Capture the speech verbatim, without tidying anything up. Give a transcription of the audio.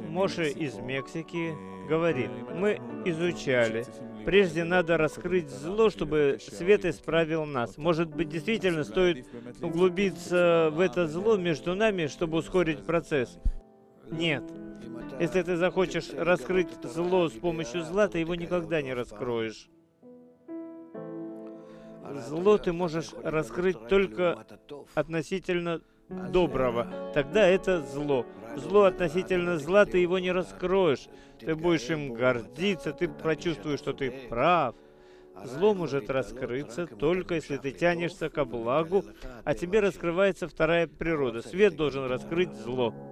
Моше из Мексики говорит: мы изучали. Прежде надо раскрыть зло, чтобы свет исправил нас. Может быть, действительно стоит углубиться в это зло между нами, чтобы ускорить процесс? Нет. Если ты захочешь раскрыть зло с помощью зла, ты его никогда не раскроешь. Зло ты можешь раскрыть только относительно доброго. Тогда это зло. Зло относительно зла, ты его не раскроешь. Ты будешь им гордиться, ты прочувствуешь, что ты прав. Зло может раскрыться только если ты тянешься ко благу, а тебе раскрывается вторая природа. Свет должен раскрыть зло.